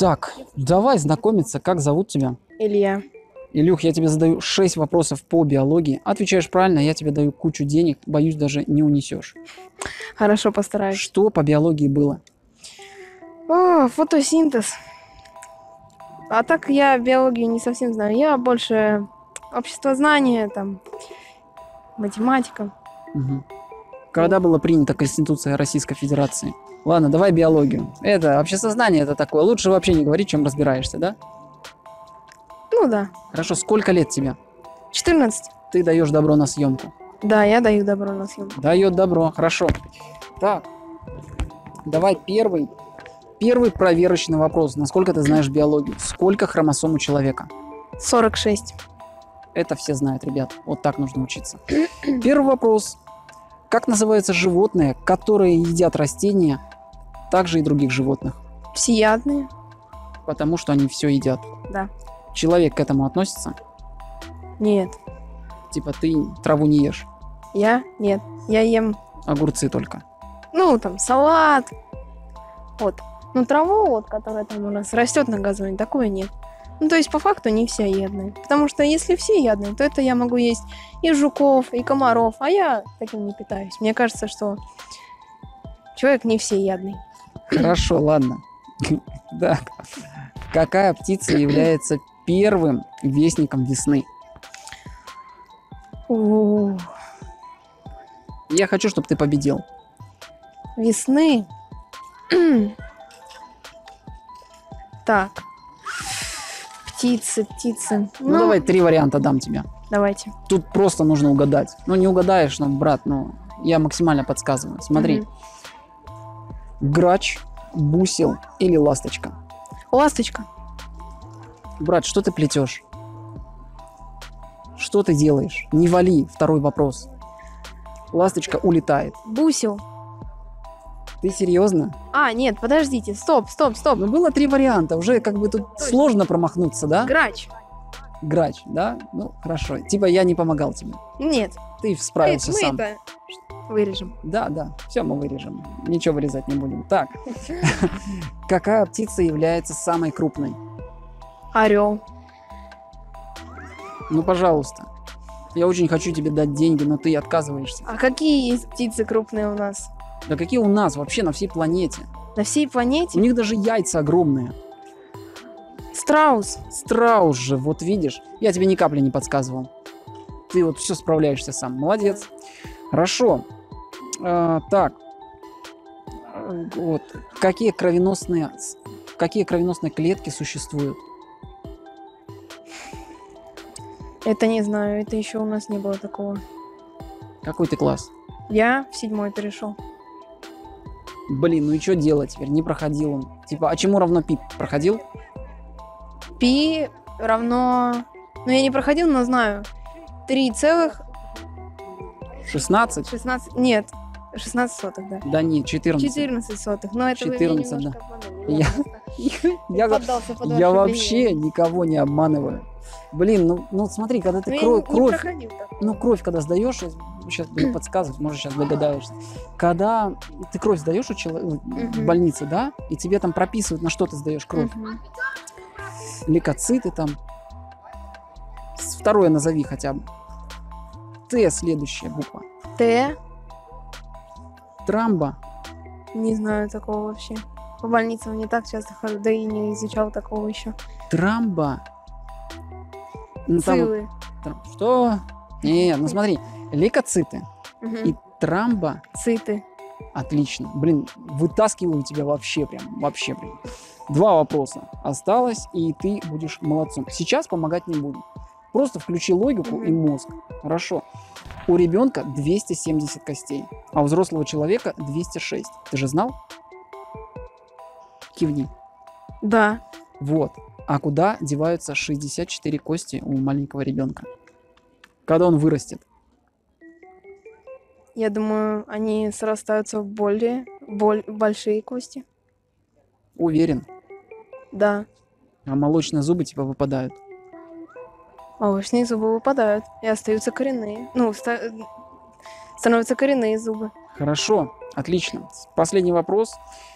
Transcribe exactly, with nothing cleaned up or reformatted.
Так, давай знакомиться. Как зовут тебя? Илья. Илюх, я тебе задаю шесть вопросов по биологии. Отвечаешь правильно, я тебе даю кучу денег. Боюсь, даже не унесешь. Хорошо, постараюсь. Что по биологии было? О, фотосинтез. А так я биологию не совсем знаю. Я больше обществознание, там, математика. Угу. Когда была принята Конституция Российской Федерации? Ладно, давай биологию. Это обществознание, это такое. Лучше вообще не говорить, чем разбираешься, да? Ну да. Хорошо, сколько лет тебе? четырнадцать. Ты даешь добро на съемку. Да, я даю добро на съемку. Дает добро, хорошо. Так, давай первый, первый проверочный вопрос. Насколько ты знаешь биологию? Сколько хромосом у человека? сорок шесть. Это все знают, ребят. Вот так нужно учиться. Первый вопрос. Как называются животные, которые едят растения, также и других животных? Всеядные. Потому что они все едят. Да. Человек к этому относится? Нет. Типа ты траву не ешь, Я? Нет. Я ем, огурцы только. ну, там, салат. Вот. Ну, траву, вот, которая там у нас растет на газоне, такое нет. Ну, то есть, по факту, не всеядные. Потому что если всеядные, то это я могу есть и жуков, и комаров, а я таким не питаюсь. Мне кажется, что человек не всеядный. Хорошо, ладно. Так. Какая птица является первым вестником весны? У, Я хочу, чтобы ты победил. Весны. Так. Птицы, птицы. Ну, давай три варианта дам тебе. Давайте. Тут просто нужно угадать. Ну, не угадаешь, ну, брат, ну, я максимально подсказываю. Смотри. Мгм. Грач, бусел или ласточка? Ласточка. Брат, что ты плетешь? Что ты делаешь? Не вали, второй вопрос. Ласточка улетает. Бусел. Ты серьезно? А, нет, подождите. Стоп, стоп, стоп. Ну, было три варианта. Уже как бы тут Точно. сложно промахнуться, да? Грач. Грач, да? Ну, хорошо. Типа я не помогал тебе. Нет. Ты справился мы сам. это вырежем. Да, да. Все мы вырежем. Ничего вырезать не будем. Так. Какая птица является самой крупной? Орел. Ну, пожалуйста. Я очень хочу тебе дать деньги, но ты отказываешься. А какие есть птицы крупные у нас? Да какие у нас вообще на всей планете? На всей У планете? них даже яйца огромные. Страус. Страус же, вот видишь. Я тебе ни капли не подсказывал. Ты вот все справляешься сам. Молодец. Хорошо. А, так. А, Вот. Какие кровеносные, какие кровеносные клетки существуют? Это не знаю, это еще у нас не было такого. Какой ты класс? Я в седьмой перешел. Блин, ну и что делать теперь? Не проходил он. Типа, а чему равно пи? Проходил? Пи равно... Ну, я не проходил, но знаю. три целых шестнадцать? шестнадцать... Нет, шестнадцать сотых, да. Да нет, четырнадцать. четырнадцать сотых. Но это четырнадцать, вы меня да. немножко обманули. Я- просто Я, поддался под я ваше вообще влияние. никого не обманываю. Блин, ну, ну смотри, когда ты Ну, я кровь, не- не кровь, проходил так. ну кровь, когда сдаешь, сейчас буду подсказывать, может сейчас догадаешься. Когда ты кровь сдаешь у человека в Мгм. больнице, да, и тебе там прописывают, на что ты сдаешь кровь, Мгм. лейкоциты там. С- Второе назови хотя бы. Т следующая буква. Т. Трамба. Не знаю такого вообще. По больницам не так часто хожу, да и не изучал такого еще. Трамба. Ну, там вот Цилы. трам- Что? Нет, ну смотри, лейкоциты Мгм. и трамба. Циты. Отлично. Блин, вытаскиваю тебя вообще прям, вообще прям. Два вопроса осталось, и ты будешь молодцом. Сейчас помогать не буду. Просто включи логику и мозг. Хорошо. У ребенка двести семьдесят костей, а у взрослого человека двести шесть. Ты же знал? Кивни. Да. Вот. А куда деваются шестьдесят четыре кости у маленького ребенка? Когда он вырастет? Я думаю, они срастаются в более боль, большие кости. Уверен. Да. А молочные зубы типа выпадают. Овощные зубы выпадают и остаются коренные. Ну, ста- становятся коренные зубы. Хорошо, отлично. Последний вопрос.